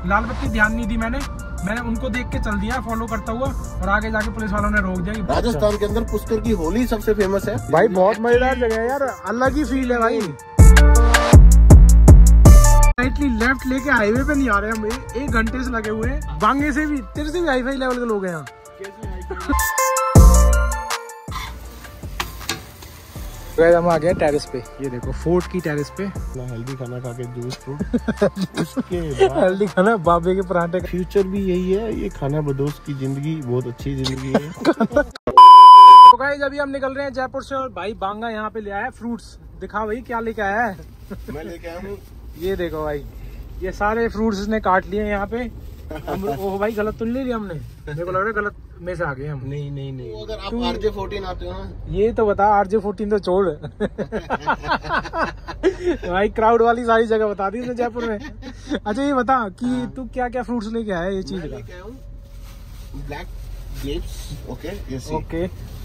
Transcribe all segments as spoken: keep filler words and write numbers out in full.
लाल बत्ती ध्यान नहीं दी मैंने मैंने उनको देख के चल दिया फॉलो करता हुआ, और आगे जाके पुलिस वालों ने रोक दिया। राजस्थान के अंदर पुष्कर की होली सबसे फेमस है भाई, बहुत मजेदार जगह है यार, अलग ही फील है भाई। राइटली लेफ्ट लेके हाईवे पे नहीं आ रहे हम, एक घंटे से लगे हुए हैं। बांगे से भी, तेरे से भी हाई फाई लेवल के लोग हैं यहाँ। हम आ गए टेरेस पे, ये देखो फोर्ट की टेरेस पे। हेल्दी खाना खा के जूस फ्रूट उसके हेल्दी खाना, बाबे के पराठे। फ्यूचर भी यही है, ये खाना बदोश की जिंदगी बहुत अच्छी जिंदगी है। तो गाइस अभी हम निकल रहे हैं जयपुर से, और भाई बांगा यहाँ पे ले आया है फ्रूट्स। दिखा भाई क्या लेके आया है। मैं लेके आया हूँ, ये देखो भाई, ये सारे फ्रूट्स इसने काट लिए यहाँ पे। ओ भाई गलत तो नहीं ले लिया हमने, मेरे को लग रहा है गलत में से आ गए हम। नहीं नहीं नहीं, तो अगर आप आर जे फोर्टीन आते हो ना, ये तो बता, आर जे फोर्टीन तो छोड़। भाई क्राउड वाली सारी जगह बता दी जयपुर में। अच्छा ये बता कि हाँ। तू क्या क्या फ्रूट्स लेके आया ये चीज का? Black grapes, okay okay,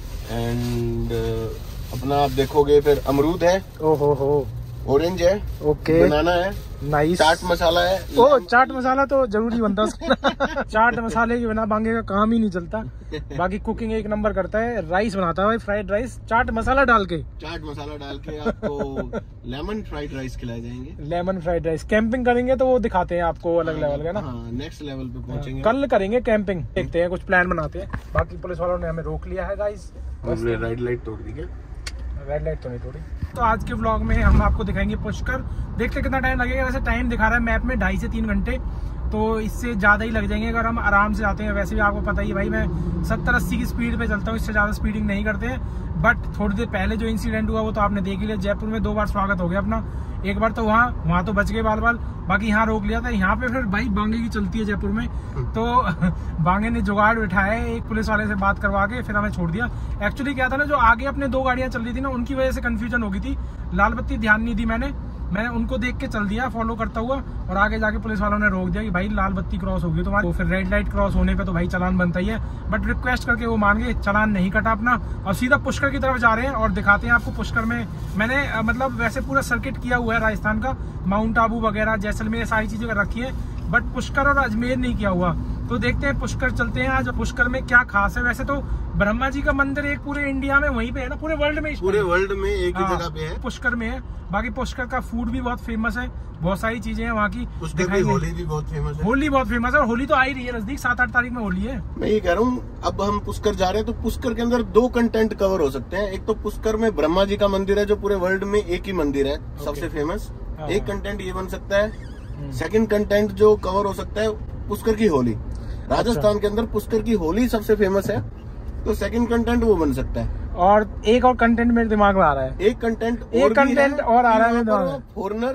and अपना आप देखोगे फिर अमरूद है, ओहो हो, ऑरेंज है, ओके, बनाना है, नाइस, चाट मसाला है। ओ चाट मसाला तो जरूरी बनता है। चाट मसाले के बिना बांगे का काम ही नहीं चलता। बाकी कुकिंग एक नंबर करता है, राइस बनाता है भाई, फ्राइड राइस चाट मसाला डाल के। चाट मसाला डाल के आपको लेमन फ्राइड राइस खिलाए जाएंगे। लेमन फ्राइड राइस कैंपिंग करेंगे तो वो दिखाते हैं आपको अलग लेवल का ना। नेक्स्ट लेवल पे पहुंचेंगे, कल करेंगे कैंपिंग, देखते हैं कुछ प्लान बनाते हैं। बाकी पुलिस वालों ने हमें रोक लिया है गाइस। रेड लाइट तोड़ दी क्या? रेड लाइट तो नहीं थोड़ी। तो आज के व्लॉग में हम आपको दिखाएंगे पुष्कर। देखते कितना टाइम लगेगा, वैसे टाइम दिखा रहा है मैप में ढाई से तीन घंटे, तो इससे ज़्यादा ही लग जाएंगे अगर हम आराम से जाते हैं। वैसे भी आपको पता ही है भाई, मैं सत्तर अस्सी की स्पीड पे चलता हूँ, इससे ज़्यादा स्पीडिंग नहीं करते हैं। बट थोड़ी देर पहले जो इंसिडेंट हुआ वो तो आपने देख ही लिया। जयपुर में दो बार स्वागत हो गया अपना, एक बार तो वहाँ वहाँ तो बच गए बाल बाल, बाकी यहाँ रोक लिया था। यहाँ पे फिर भाई बांगे की चलती है जयपुर में, तो बांगे ने जुगाड़ बिठाया है, एक पुलिस वाले से बात करवा के फिर हमें छोड़ दिया। एक्चुअली क्या था ना, जो आगे अपने दो गाड़ियाँ चल रही थी ना, उनकी वजह से कंफ्यूजन हो गई थी। लाल बत्ती ध्यान नहीं दी मैंने मैंने उनको देख के चल दिया फॉलो करता हुआ, और आगे जाके पुलिस वालों ने रोक दिया कि भाई लाल बत्ती क्रॉस होगी तुम्हारी। तो फिर रेड लाइट क्रॉस होने पे तो भाई चालान बनता ही है, बट रिक्वेस्ट करके वो मान गए, चालान नहीं कटा अपना। और सीधा पुष्कर की तरफ जा रहे हैं और दिखाते हैं आपको पुष्कर में। मैंने मतलब वैसे पूरा सर्किट किया हुआ है राजस्थान का, माउंट आबू वगैरह जैसलमेर सारी चीजें रखी है, बट पुष्कर और अजमेर नहीं किया हुआ। तो देखते हैं पुष्कर चलते हैं आज। पुष्कर में क्या खास है? वैसे तो ब्रह्मा जी का मंदिर एक पूरे इंडिया में वहीं पे है ना, पूरे वर्ल्ड में, पूरे वर्ल्ड में एक ही हाँ, जगह पे है, पुष्कर में है। बाकी पुष्कर का फूड भी बहुत फेमस है, बहुत सारी चीजें हैं वहाँ की। पुष्कर की होली भी बहुत फेमस है। होली बहुत फेमस है, और होली तो आ ही रही है नजदीक, सात आठ तारीख में होली है। मैं ये कह रहा हूँ, अब हम पुष्कर जा रहे हैं तो पुष्कर के अंदर दो कंटेंट कवर हो सकते हैं। एक तो पुष्कर में ब्रह्मा जी का मंदिर है जो पूरे वर्ल्ड में एक ही मंदिर है, सबसे फेमस। एक कंटेंट ये बन सकता है। सेकंड कंटेंट जो कवर हो सकता है, पुष्कर की होली। राजस्थान के अंदर पुष्कर की होली सबसे फेमस है, तो सेकंड कंटेंट वो बन सकता है। और एक और कंटेंट मेरे दिमाग में आ रहा है, एक कंटेंट एक कंटेंट और आ रहा है मेरे दिमाग में। फॉरनर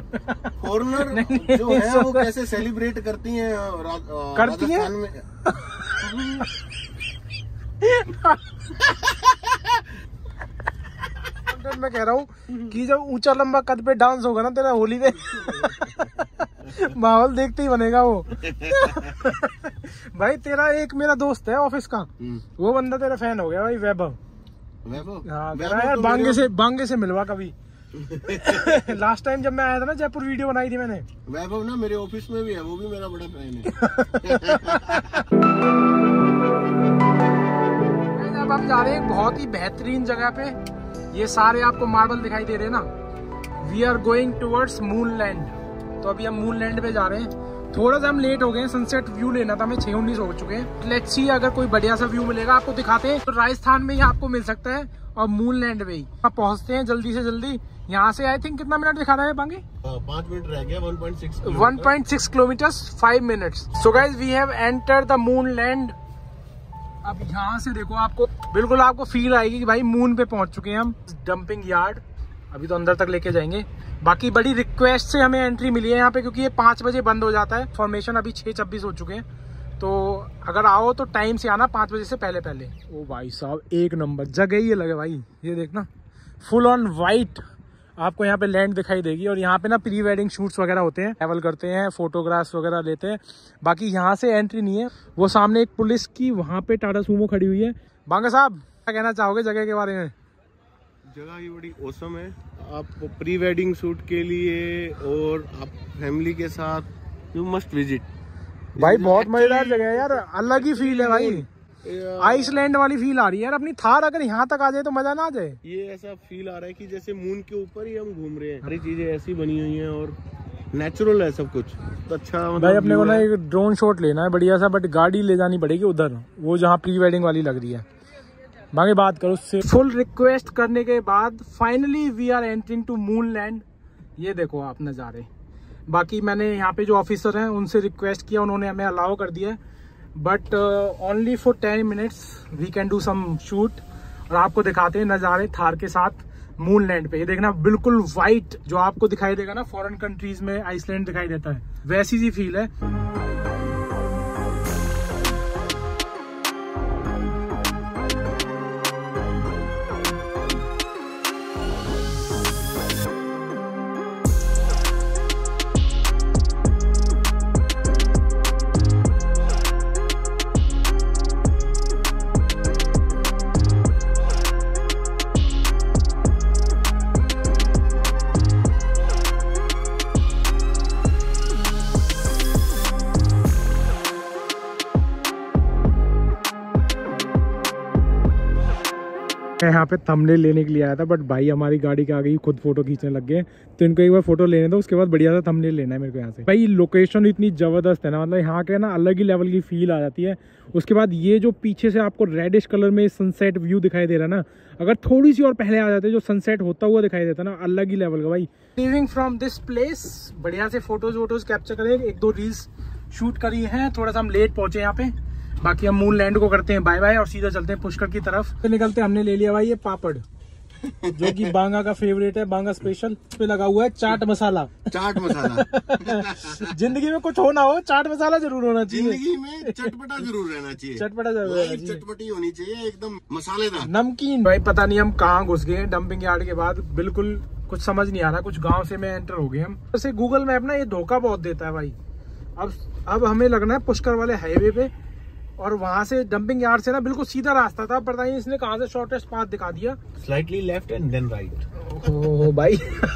फॉरनर जो है वो कैसे सेलिब्रेट करती हैं करती हैं में। मैं कह रहा हूँ कि जब ऊंचा लंबा कद पे डांस होगा ना तेरा होली पे, माहौल देखते ही बनेगा वो। भाई तेरा एक मेरा दोस्त है ऑफिस का, वो बंदा तेरा फैन हो गया भाई, वैभव। हाँ कह रहा है यार बांगे से बांगे से मिलवा कभी। लास्ट टाइम जब मैं आया था ना जयपुर, वीडियो बनाई थी मैंने। वैभव ना मेरे ऑफिस में भी है, वो भी मेरा बड़ा फैन है। अब हम जा रहे हैं बहुत ही बेहतरीन जगह पे, ये सारे आपको मार्बल दिखाई दे रहे हैं ना। We are going towards moon land. तो अभी हम मून लैंड पे जा रहे हैं। थोड़ा सा हम लेट हो गए, सनसेट व्यू लेना था, हमें छह उन्नीस हो चुके हैं। लेट्स सी अगर कोई बढ़िया सा व्यू मिलेगा आपको दिखाते हैं। तो राजस्थान में ही आपको मिल सकता है, और मून लैंड में ही आप पहुंचते हैं जल्दी से जल्दी। यहाँ से आई थिंक कितना मिनट दिखा रहा है बांगे? पांच मिनट रह गया। One point six one point six kilometre five minutes. So guys we have entered the moon land. अब यहाँ से देखो, आपको बिल्कुल आपको फील आएगी कि भाई मून पे पहुंच चुके हैं हम। डंपिंग यार्ड अभी तो अंदर तक लेके जाएंगे। बाकी बड़ी रिक्वेस्ट से हमें एंट्री मिली है यहाँ पे, क्योंकि ये पाँच बजे बंद हो जाता है। फॉर्मेशन अभी छह छब्बीस हो चुके हैं, तो अगर आओ तो टाइम से आना, पाँच बजे से पहले पहले। ओ भाई साहब एक नंबर जगह ही लगे भाई, ये देखना फुल ऑन वाइट आपको यहाँ पे लैंड दिखाई देगी। और यहाँ पे ना प्री वेडिंग शूट्स वगैरह होते हैं, ट्रैवल करते हैं, फोटोग्राफ्स वगैरह लेते हैं। बाकी यहाँ से एंट्री नहीं है। वो सामने एक पुलिस की वहाँ पे टाटा सूमो खड़ी हुई है। बांगा साहब क्या कहना चाहोगे जगह के बारे में? जगह ये बड़ी औसम है। आप प्री वेडिंग शूट के लिए और आप फैमिली के साथ यू मस्ट विजिट। भाई बहुत मजेदार जगह है यार, अलग ही फील है भाई, आइसलैंड वाली फील आ रही है यार। अपनी थार अगर यहाँ तक आ जाए तो मजा ना आ जाए। ये ऐसा फील आ रहा है कि जैसे मून के ऊपर ही हम घूम रहे हैं, सारी चीजें ऐसी बनी हुई हैं और नेचुरल है सब कुछ। तो अच्छा मतलब भाई अपने को ना एक ड्रोन शॉट लेना है बढ़िया सा, बट गाड़ी ले जानी पड़ेगी उधर, वो जहाँ प्री वेडिंग वाली लग रही है। बाकी बात करो उससे। फुल रिक्वेस्ट करने के बाद finally we are entering to moon land. ये देखो आप नज़ारे। बाकी मैंने यहाँ पे जो ऑफिसर हैं उनसे रिक्वेस्ट किया, उन्होंने हमें अलाउ कर दिया, but only for ten minutes we can do some shoot. और आपको दिखाते हैं नज़ारे थार के साथ मून लैंड पे। ये देखना बिल्कुल वाइट जो आपको दिखाई देगा ना फॉरेन कंट्रीज में आइसलैंड दिखाई देता है, वैसी सी फील है। यहाँ पे थंबनेल लेने के लिए आया था, बट भाई हमारी गाड़ी के आगे ही खुद फोटो खींचने लग गए, तो इनको एक बार फोटो लेने दो, उसके बाद बढ़िया सा थंबनेल लेना है मेरे को यहाँ से। भाई लोकेशन इतनी जबरदस्त है ना, मतलब यहाँ के ना अलग ही लेवल की फील आ जाती है। उसके बाद ये जो पीछे से आपको रेडिश कलर में सनसेट व्यू दिखाई दे रहा है ना, अगर थोड़ी सी और पहले आ जाते जो सनसेट होता हुआ दिखाई देता ना, अलग ही लेवल का भाई। लिविंग फ्रॉम दिस प्लेस, बढ़िया से फोटोज वोटोज कैप्चर करें, एक दो रील्स शूट करी है। थोड़ा सा हम लेट पहुंचे यहाँ पे, बाकी हम मून लैंड को करते हैं बाय बाय और सीधा चलते हैं पुष्कर की तरफ। तो निकलते हमने ले लिया भाई ये पापड़ जो कि बांगा का फेवरेट है, बांगा स्पेशल। इस पे लगा हुआ है चाट मसाला। चाट मसाला जिंदगी में कुछ हो ना हो, चाट मसाला जरूर होना चाहिए। जिंदगी में चटपटा जरूर रहना चाहिए। चटपटा जरूर रहना चाहिए, चटपटी होनी चाहिए, एकदम मसालेदार नमकीन। भाई पता नहीं हम कहाँ घुस गए डंपिंग यार्ड के बाद, बिल्कुल कुछ समझ नहीं आ रहा। कुछ गाँव से में एंटर हो गए हम। जैसे गूगल मैप ना ये धोखा बहुत देता है भाई। अब अब हमें लगना है पुष्कर वाले हाईवे पे, और वहां से डंपिंग यार्ड से ना बिल्कुल सीधा रास्ता था, पता नहीं इसने कहाँ से शॉर्टेस्ट पाथ दिखा दिया। Slightly left and then right. ओ भाई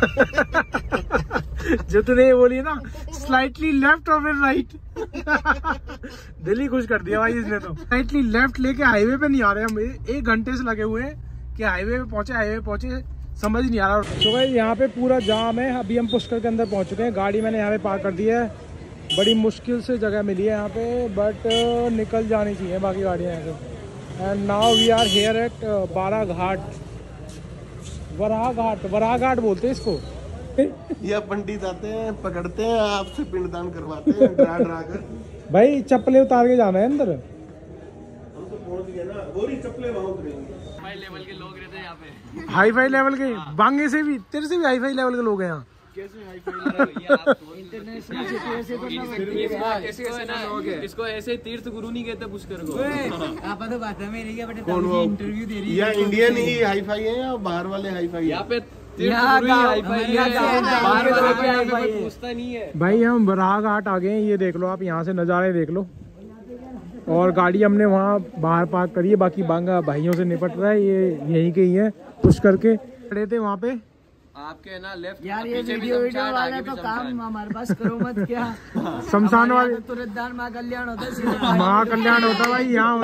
जो तूने बोली ना स्लाइटली लेफ्ट और फिर राइट दिल ही खुश कर दिया भाई इसने तो। स्लाइटली लेफ्ट लेके हाईवे पे नहीं आ रहे हम, एक घंटे से लगे हुए हैं कि हाईवे पे पहुंचे हाईवे पे पहुंचे समझ नहीं आ रहा। तो भाई यहाँ पे पूरा जाम है। अभी हम पुष्कर के अंदर पहुंच चुके हैं, गाड़ी मैंने यहाँ पे पार्क कर दी है। बड़ी मुश्किल से जगह मिली है यहाँ पे, बट निकल जानी चाहिए बाकी गाड़ियाँ यहाँ से। And now we are here at Bara Ghat, Varaha घाट, वराह घाट बोलते हैं इसको। यह पंडित आते हैं, पकड़ते हैं, आपसे पिंडदान करवाते हैं डरा डरा कर। भाई चप्पलें उतार के जाना है अंदर। हम तो पहुंच गए ना, गोरी चप्पलें वहां उतरेंगे। हाई लेवल के लोग रहते हैं यहाँ पे, हाई फाई लेवल के। बांगे से भी, तेरे से भी हाई फाई लेवल के लोग हैं यहाँ। कैसे हाई फाई इंटरनेशनल सिटी ऐसे तो ना, इसको ना इसको ऐसे तीर्थ गुरु नहीं कहते पुष्कर को। आप तो बात है मेरी क्या बेटा, इंटरव्यू दे रही है। या इंडियन ही हाई फाई है या बाहर वाले हाई फाई? यहाँ पे तीर्थ गुरु ही हाई फाई है, बाहर वाले पे यहाँ पे कोई पूछता नहीं है। भाई हम बराह घाट आ गए हैं, ये देख लो आप, यहाँ से नज़ारे देख लो। और गाड़ी हमने वहाँ बाहर पार्क करी है, बाकी बांगा भाइयों से निपट रहा है, ये यहीं के ही है पुष्कर के। खड़े थे वहाँ पे आपके ना लेफ्ट यार, ये वीडियो वीडियो वाला तो काम हमारे पास करो मत क्या। शमशान वाले तुरंतदार माँ कल्याण होता है, माँ कल्याण होता भाई यहाँ।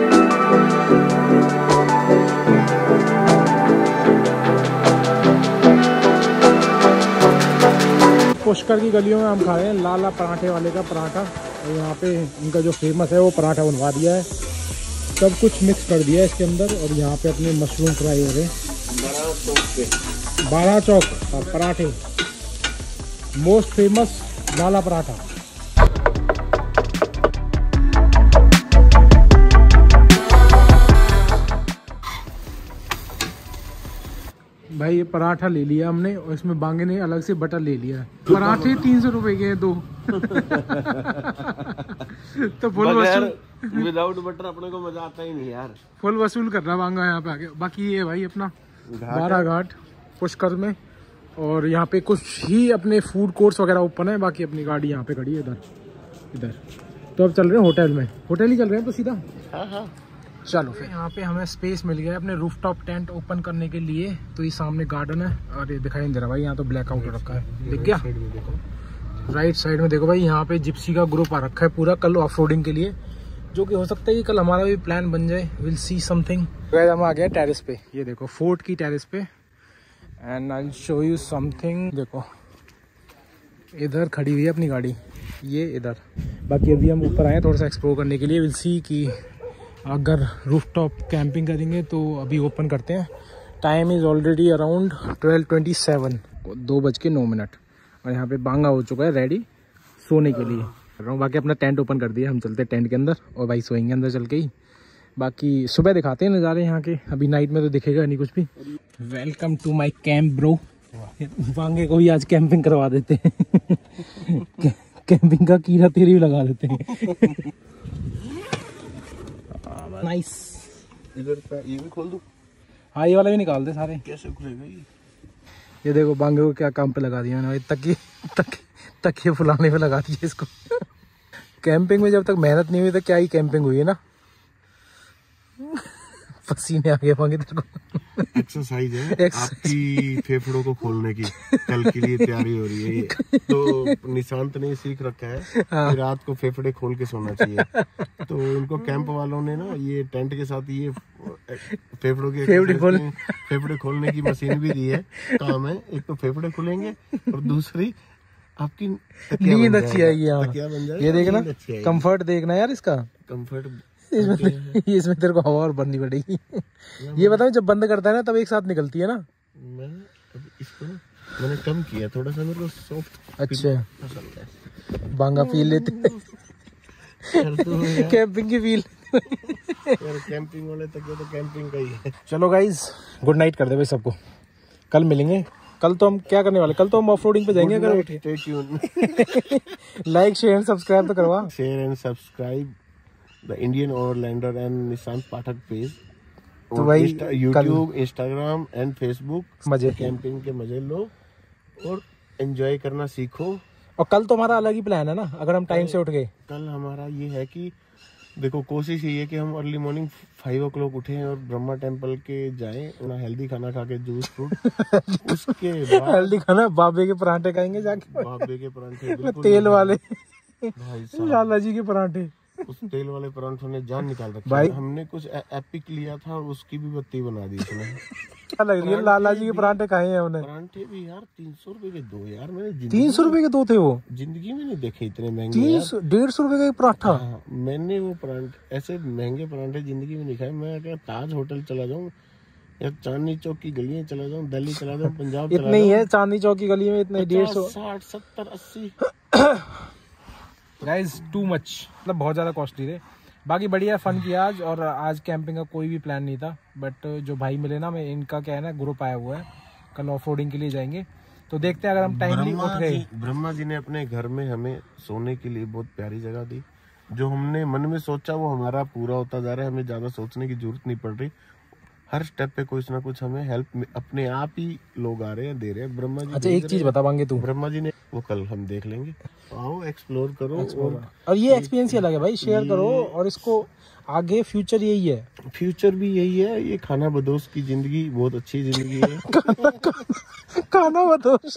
पुष्कर की गलियों में हम खा रहे हैं लाला पराठे वाले का पराठा, और यहाँ पे इनका जो फेमस है वो पराठा बनवा दिया है, सब कुछ मिक्स कर दिया है इसके अंदर। और यहाँ पे अपने मशरूम फ्राई हो रहे हैं बारह चौक और पराठे, मोस्ट फेमस लाला पराठा। भाई ये पराठा ले लिया हमने, और इसमें बांगे ने अलग से बटर ले लिया है। पराठे तीन सौ रुपए के हैं दो। तो फुल वसूल, विदाउट बटर अपने को मजा आता ही नहीं यार। फुल वसूल कर रहा बांगा यहाँ पे आके। बाकी ये भाई अपना बारा घाट पुष्कर में, और यहाँ पे कुछ ही अपने फूड कोर्ट्स वगैरह ओपन है, बाकी अपनी गाड़ी यहाँ पे खड़ी है इधर इधर। तो अब चल रहे हैं होटल में, होटल ही चल रहे हैं तो सीधा। हाँ हाँ चलो फिर यहाँ पे हमें स्पेस मिल गया अपने रूफटॉप टेंट ओपन करने के लिए। तो ये सामने गार्डन है, और ये दिखाई नहीं दे रहा भाई, यहाँ तो ब्लैकआउट रखा है, दिख गया। राइट साइड में देखो भाई, यहाँ पे जिप्सी का ग्रुप आ रखा है पूरा कल ऑफ रोडिंग के लिए, जो कि हो सकता है कि कल हमारा भी प्लान बन जाए। Will see something. हम आ गए टेरेस पे, ये देखो फोर्ट की टेरेस पे, and I will show you something. देखो इधर खड़ी हुई है अपनी गाड़ी, ये इधर। बाकी अभी हम ऊपर आए हैं थोड़ा सा एक्सप्लोर करने के लिए। विल सी कि अगर रूफटॉप कैंपिंग करेंगे तो अभी ओपन करते हैं। Time is already around twelve twenty seven, दो बज के नौ मिनट और यहाँ पे बांगा हो चुका है रेडी सोने के लिए। कर रहा हूँ बाकी अपना टेंट ओपन कर दिया, हम चलते हैं टेंट के अंदर और भाई सोएंगे अंदर चल के ही। बाकी सुबह दिखाते हैं नज़ारे यहाँ के, अभी नाइट में तो दिखेगा नहीं कुछ भी। Welcome to my camp bro. Bange को भी आज कैंपिंग करवा देते हैं। कैंपिंग का कीड़ा तेरे भी लगा देते हैं। नाइस। इधर ये भी खोल दूं? हाँ ये वाला भी निकाल दे सारे। कैसे खुलेगा ये? ये देखो बांगे को क्या काम पे लगा दिया मैंने, तकिए तक तकिए फुलाने पे लगा दिया इसको। कैंपिंग में जब तक मेहनत नहीं हुई तो क्या ही कैंपिंग हुई है ना। पसीने आ गए बांगे तेरे को। एक्सरसाइज है आपकी फेफड़ों को खोलने की, कल के लिए तैयारी हो रही है ये। तो निशांत ने सीख रखा है कि रात को फेफड़े खोल के सोना चाहिए। तो उनको कैंप वालों ने ना ये टेंट के साथ ये फेफड़ों के फेफड़े खोल फेफड़े खोलने की मशीन भी दी है। काम है, एक तो फेफड़े खुलेंगे और दूसरी आपकी नींद अच्छी आएगी। तकिया बन जाएगा। ये देखना कंफर्ट देखना यार इसका कंफर्ट। इसमें इसमें तेरे को हवा और भरनी पड़ेगी। ये बताओ जब बंद करता है ना तब एक साथ निकलती है ना। मैं अब इसको ना मैंने कम किया थोड़ा सा, मेरे को सॉफ्ट अच्छा बांगा फील लेते कैंपिंग की फील। यार कैंपिंग वाले तक तो कैंपिंग का ही है। चलो गाइज गुड नाइट कर दे भाई सबको, कल मिलेंगे। कल तो हम क्या करने वाले, कल तो हम ऑफ रोडिंग पे जाएंगे। अगर लाइक शेयर सब्सक्राइब तो करवा। Share and subscribe the Indian overlander and Nishant Pathak page. तो भाई यूट्यूब, इंस्टाग्राम एंड फेसबुक मजे कैंपिंग के मजे लो और एंजॉय करना सीखो। और कल तो हमारा अलग ही प्लान है ना, अगर हम टाइम से उठ गए। कल हमारा ये है कि देखो कोशिश ये है कि हम early morning five o'clock उठे और ब्रह्मा टेम्पल के जाएं, अपना हेल्दी खाना खा के जूस फ्रूट। उसके बाद हेल्दी खाना बाबे के पराठे खाएंगे जाके, बाबे के पराठे तेल वाले भाई साहब, लाला जी के पराठे। उस तेल वाले परांठों ने जान निकाल रखी भाई। हमने कुछ एपिक लिया था और उसकी भी बत्ती बना दी इसने। क्या लग रही है, लाला जी के पराठे खाए हैं उन्हें। परांठे भी यार तीन सौ रुपए के दो यार, मैंने तीन सौ रुपए के दो थे वो, जिंदगी में नहीं देखे इतने महंगे। तीन सौ डेढ़ सौ रुपए का एक पराठा। हाँ, मैंने वो परांठे ऐसे महंगे परांठे जिंदगी में नहीं खाए। मैं क्या ताज होटल चला जाऊँ या चांदनी चौक की गलियां चला जाऊँ, दिल्ली चला जाऊँ, पंजाब चला इतने ही है चांदनी चौक की गली में, इतने डेढ़ सौ साठ सत्तर अस्सी। गाइस टू मच, मतलब बहुत ज्यादा कॉस्टली थे। बाकी बढ़िया फन किया आज, और आज कैंपिंग का कोई भी प्लान नहीं था, बट जो भाई मिले ना, मैं इनका क्या है ना ग्रुप आया हुआ है, कल ऑफ रोडिंग के लिए जाएंगे। तो देखते हैं अगर हम टाइमली उठ गए। ब्रह्मा जी ने अपने घर में हमें सोने के लिए बहुत प्यारी जगह दी। जो हमने मन में सोचा वो हमारा पूरा होता जा रहा है, हमें ज्यादा सोचने की जरूरत नहीं पड़ रही। हर स्टेप पे कुछ ना कुछ हमें हेल्प अपने आप ही लोग आ रहे हैं, दे रहे हैं। ब्रह्मा जी अच्छा एक चीज बता पाएंगे तू, ब्रह्मा जी ने वो कल हम देख लेंगे। आओ एक्सप्लोर करो और, और ये एक्सपीरियंस ही अलग है भाई, शेयर करो और इसको आगे फ्यूचर यही है। फ्यूचर भी यही है। ये खाना बदोश की जिंदगी बहुत अच्छी जिंदगी है। खाना, खाना बदोश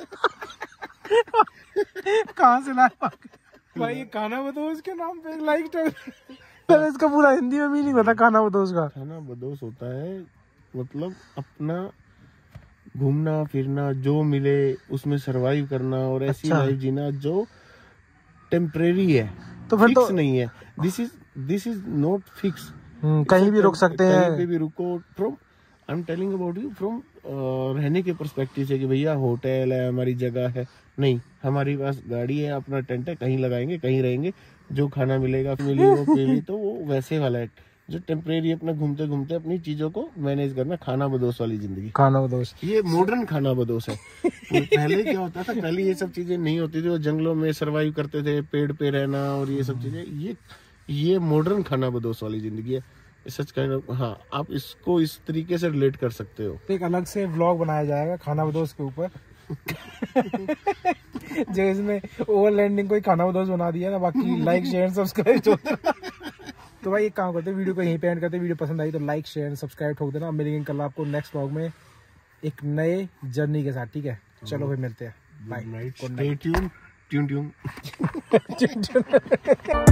कहाँ से लाया भाई ये खाना बदोश के नाम पे एक लाइक तो इसका पूरा हिंदी में मीनिंग बता। खाना बदोश का खाना बदोश होता है मतलब अपना घूमना फिरना, जो मिले उसमें सरवाइव करना और ऐसी अच्छा। लाइफ जीना जो टेम्परेरी है, तो फिर फिक्स तो नहीं है। This is this is not fix. कहीं भी रुक सकते हैं, कहीं पे भी रुको। From I am telling about you from रहने के पर्सपेक्टिव से कि भैया होटल है, हमारी जगह है, नहीं, हमारी पास गाड़ी है, अपना टेंट है, कहीं लगाएंगे, कहीं रहेंगे, जो खाना मिलेगा मिली वो पीली, तो वो वैसे वाला है जो टेम्परेरी अपना घूमते घूमते अपनी चीजों को मैनेज करना। खाना बदोश वाली जिंदगी, खाना बदोश, ये मॉडर्न खाना बदोश है। पहले क्या होता था, पहले ये सब चीजें नहीं होती थी, वो जंगलों में सरवाइव करते थे, पेड़ पे रहना और ये सब चीजें। ये ये मॉडर्न खाना बदोश वाली जिंदगी है। सच कहना, हाँ, आप इसको इस तरीके से रिलेट कर सकते हो। एक अलग से व्लॉग बनाया जाएगा खाना बदोश के ऊपर। जो इसमें ओवरलैंडिंग कोई खाना बदोश बना दिया ना, बाकी लाइक शेयर सब्सक्राइब। तो भाई एक काम करते हैं, वीडियो को यहीं पे एंड करते हैं। वीडियो पसंद आई तो लाइक शेयर सब्सक्राइब ठोक देना। मिलेंगे कल आपको नेक्स्ट व्लॉग में एक नए जर्नी के साथ, ठीक है? चलो भाई मिलते हैं, बाय, गुड नाइट। ट्यून ट्यून